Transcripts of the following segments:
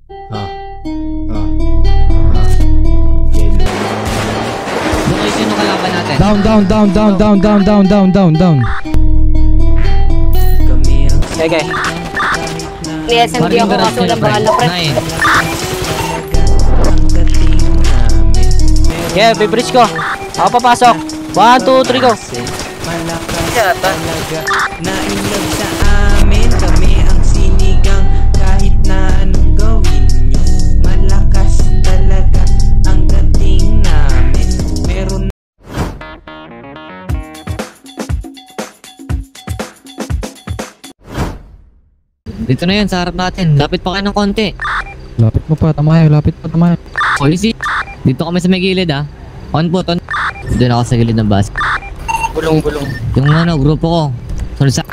Okay, sino kalaban natin? Down. Okay. May SMG ako kaso walang bala, pre. Yeah, bibridge ko. Ako papasok. 1, 2, 3, go. Nainlog sa amin, kami ang sinigang kahit na anong gawin nyo. Malakas talaga ang dating namin. Meron. Dito na yan, sa harap natin. Lapit pa kayo ng konti. Lapit mo pa, tamayo. Policy. Dito kami sa may gilid ah. On. Doon ako sa gilid ng bus. Bulong. Yung grupo ko. Sunod sa...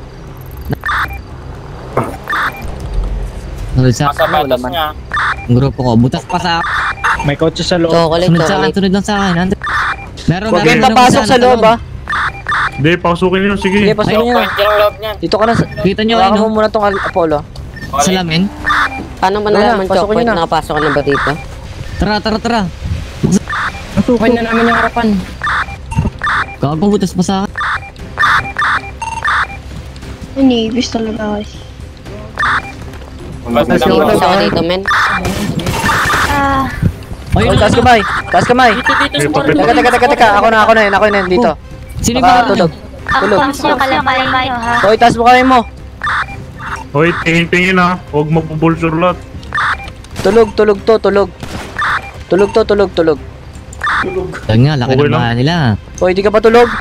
Yung grupo ko. Butas pa sa... May kotse sa loob. Sunod lang sa akin. Meron. Huwag kayong papasok sa loob ah. Hindi, pasukin nyo. Sige. Sige, pasukin nyo. Dito ka na. Kita nyo Hawakan mo muna tong Apollo. Salamin. Paano man nalaman checkpoint? Nakapasok ka na ba dito? Tara. Pasukin na namin yung harapan. Gago, butas pa sa akin. Inibis talaga guys. Inibis ako dito, men. Ayun, Taas kamay. Teka. Ako na yun dito. Sino Baka ba? tulog. Ako kalabay kayo ha. Hoy, taas mo kamay mo. Hoy, tingin ha. Huwag magpupulsure lahat. Tulog. Yan nga, laki Okay ng lang. bahay nila. Hoy, di ka pa tulog.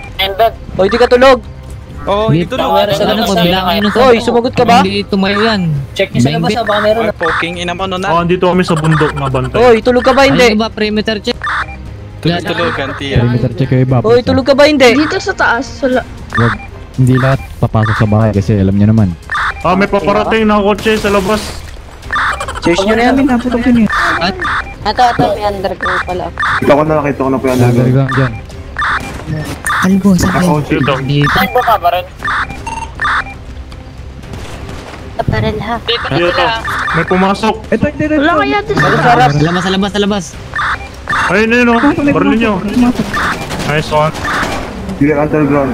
Oo, Hindi, ito na. pagbilangan nyo Hoy, sumagot ka ba? Hindi tumayo yan. Check niyo sa labas ha, baka meron. Ay, poking ina mo no na. Andito kami sa bundok na bantay. Hoy, tulog ka ba hindi? Ano ba, perimeter check? Tulog, ganti yan. Perimeter check kayo ba? Hoy, tulog ka ba hindi? Dito sa taas. Wag, hindi lahat papasok sa bahay kasi alam niyo naman. May paparating na kotse sa labas. Cheers nyo na yan. Ito, may underground pala. Nakita ko na po yan. Underground dyan. Albo, sabi. Dito. Dito. Aparel ha. Dito. May pumasok. Wala kaya dito. Sa labas. Ayun o. Barlin nyo. Nice one. Clear underground.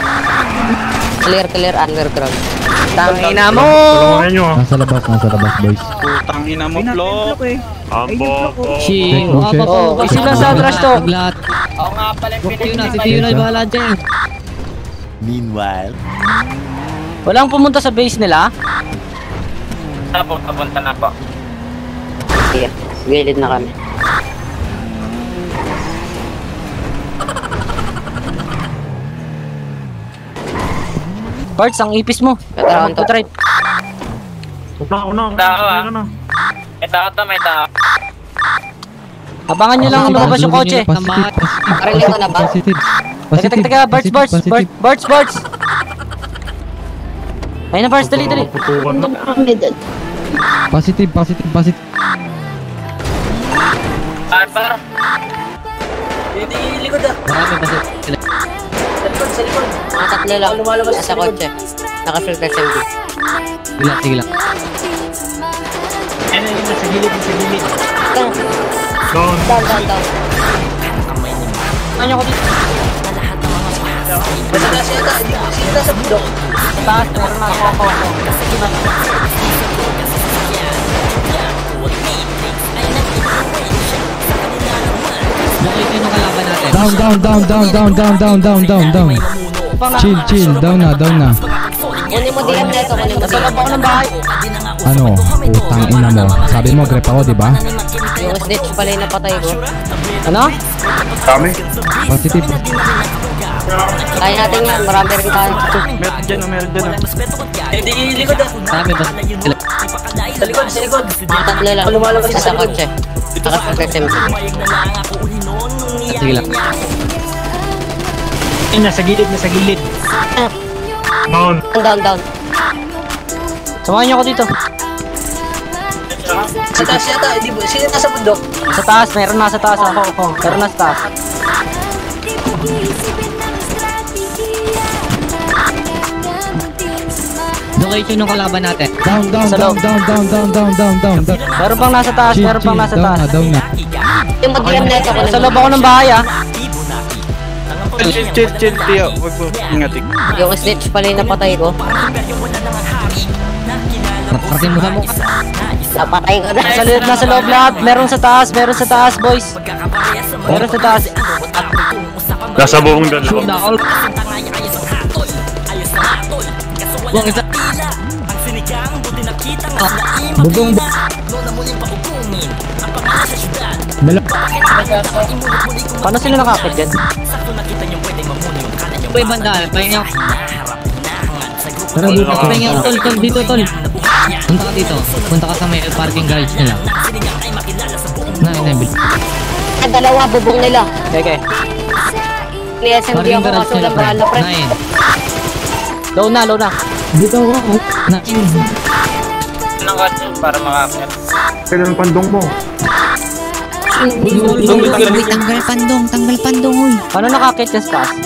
Clear underground. Tangina mo! Tulungan nyo. Nasa labas boys. Putang ina mo, Flo. Ambo. Si... Isip lang sa trash to. Lahat. Ako nga pala yung Si Tio na, bahala dyan. Meanwhile, Walang pumunta sa base nila? Papunta na po. Sige, gilid na kami. Parts, ang ipis mo. Katrawan to. Try. Una. May tao. Abangan nyo lang lumabas yung kotse. Parinig ko na ba? Teka, Barts. Ayun na, Barts, dali. Putukan na. Positive. Arbar. Marami pa sila. Sa likod. Mga tatlo lang. Nasa kotse. Naka-filter SMG. Sige lang. Sa gilid. Down. Down. Ano ko dito? Sino sa bundok? Taas, meron na ako. Nakita yung kalaban natin. Down. Chill, down na. Kunin mo DM na ito. Nasa loob ako ng bahay. Ano? Utang ina mo. Sabi mo, grep ako, di ba? Yung snitch pala yung napatay ko. Ano? Kami? Positive. Kaya natin yan. Marami rin tayo. Meron dyan. Marami pa sila. Sa likod. Mga tatlo lang. Nasa kotse. Naka-filter SMG. Sige lang. Nasa gilid. Down. Down. Samahan niyo ako dito. Sa taas yata, hindi ba? Sino nasa bundok? Sa taas, meron nasa taas ako. Meron nasa taas. Doon location ng kalaban natin. Down, down, Sa down, loob. down, down, down, down, down, down, down. Meron pang nasa taas, Chill, meron pang chill. nasa Down taas. na, down na. Yung mag-DM na ito. Sa loob ako ng bahay ah. Chill, Tio. Huwag mo ingatik. Yung snitch pala yung napatay ko. Parating mo sa mukha. Napatay ko na. Nasa loob lahat. Meron sa taas boys. Meron sa taas. Nasa buong dalawa. Shoot na all. Buwang isa. Bugong Melo. Paano sila nakakit dyan? May banda. Pahinga. Tara, dito. Pahinga. Tol. Dito, tol. Punta ka dito. Punta ka sa may parking garage nila. Bil. Dalawa bubong nila. Okay. Ni SMD Parking ako garage kaso nila, lang pre. bahala, pre. 9. Low na. Dito ako. Para makakit. Kailan ang pandong mo? Tanggal pandong, uy. Paano nakakit dyan sa taas?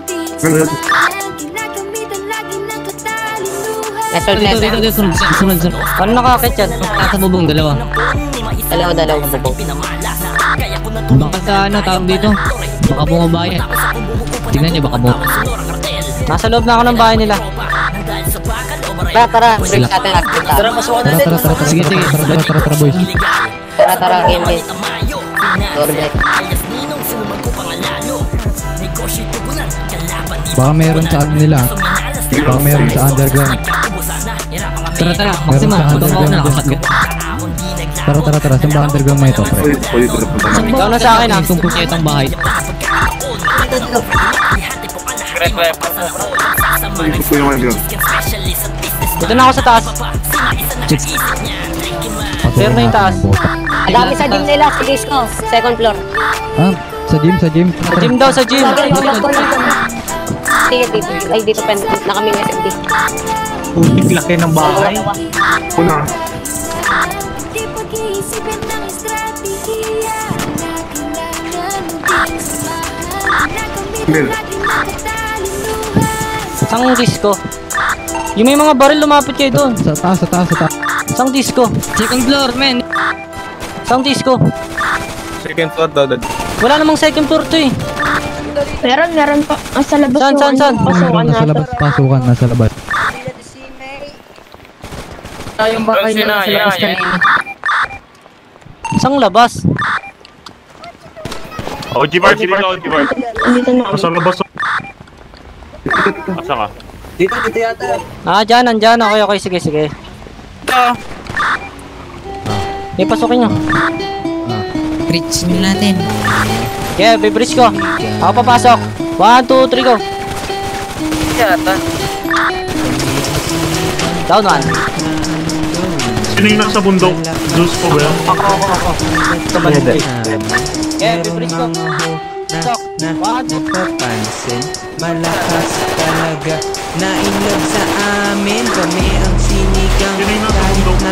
Nasol na ito. Dito, sunod. Paano nakakit dyan? Nasa bubong, dalawa. Dalawa bubong. Baka sa tawag dito. Baka bumabayan. Tingnan niyo, baka bumabayan. Nasa loob na ako ng bahay nila. Tara, break natin natin. Tara, masukan Tara, Sige. Tara, boys. Tara, game din. Dorbeck. Baka meron sa ano nila. Baka meron sa underground. Tara. Maximo, tutong ako na nakapat ka. Tara. Saan ba underground mo ito, pre? Pwede na punta na. Ikaw na sa akin ah. Itong punyetang bahay. Ito po yung mga ground. Dito na ako sa taas. Clear na yung taas. Ang dami sa gym nila, sa disco. Second floor. Ah, sa gym. Sa gym daw, sa gym. Sige, dito. Ay, dito pa. Na kami ng SMD. Putik laki ng bahay. Una. Mel. Isang disco. Yung may mga baril lumapit kayo doon. Sa taas. Isang disco. Second floor, men. Isang disco. Second floor daw. Wala namang second floor to eh. Meron pa. Sa labas Saan? Pasukan Nasa natin. labas, pasukan, nasa labas. Yung bakay nila sa labas kanina. Isang labas. OG bar. Dito na ako. Nasa labas. Asa ka? Ah, dyan. Okay. Sige. Pasukin nyo. Preach nyo natin. Yeah, bibridge ko. Ako papasok. 1, 2, 3, go. Down 1. Sino yung nasa bundok? Zeus po ba yan? Yeah, bibridge ko. Pasok. 1, 2, Napapansin, malakas talaga. Nainlog sa amin, kami ang sinigang. Sino yung nasa Kahit bundok? na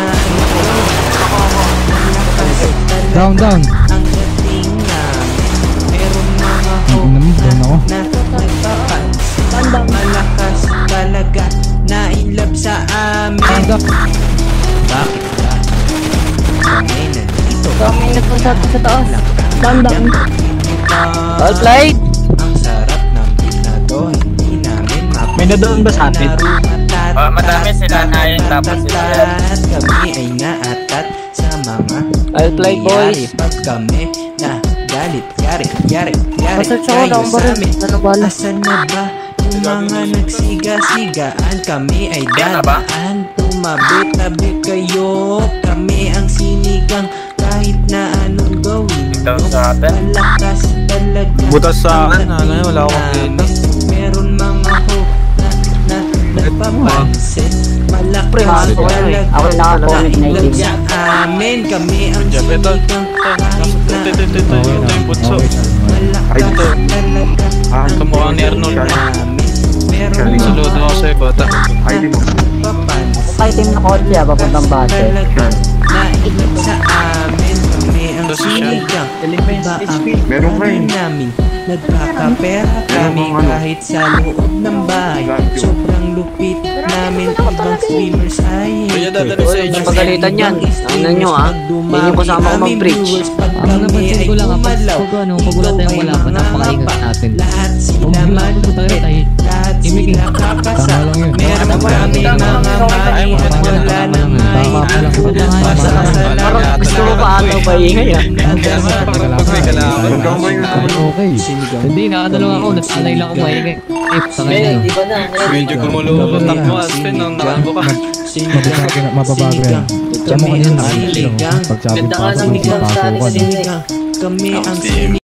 malakas Down. talaga ang dating namin. Meron mga Down ako. na nagpapansin, malakas talaga. Nainlog sa amin. Bakit ba? Kami nandito. Kami nagpunta sa taas. Down. well played. Ang sarap ng beat na to, hindi namin mapag. May nadoon ba sa atin? Madami sila na yun, tapos sila yan. Kami ay naatat sa mga Well played, boys. nangyayari pag kami na galit, yari Pasok siya kayo ako ng sa baril. amin. Nanabala. Asan na ba yung mga nagsiga-sigaan? Kami ay dadaan, tumabi-tabi kayo. Kami ang sinigang kahit na anong gawin. Down sa atin. Malakas talaga. Butas sa akin, ang dating wala akong namin. dito. Meron mga hope na nagpapansin. Malakas Ako talaga. nakakuha Nainlog sa amin. Kami ang sinigang kahit na Ito yung butso. malakas talaga. Kamukha ni Arnold. Namin. Meron Saludo ako sa'yo, bata. ID mo. papansin. Kahit yung nakotse, papuntang base. Talaga. Nainlog sa amin. Kami ang Tapos siya. sinigang Iba ang Meron pa ano eh. namin. Nagkakapera kami Meron ano. kahit sa loob ng bahay. Sobrang lupit namin, ibang streamers ay Uy, pagalitan yan. Ano nyo ah? Yan yung kasama ko mag-preach. Ang napansin ko lang, pag wala tayong wala pa, napakaingat natin. Lahat sila Pag malupit, lahat sila kakasa. Tama lang yun. Meron kami mga mami at wala nang Parang gusto mo pa ata ba ingay ah? Okay. Hindi, nakadalawa ako, nasanay lang ako maingay. Eh, tangay na yun. Di ba na? Medyo kumulutak mo, Aspen, nang nakalbo ka. Mababago yan. Diyan mo kanina nakikita. Pagsabog Ganda pa nga ako ng ng biglang sa atin pasukan. Kami ang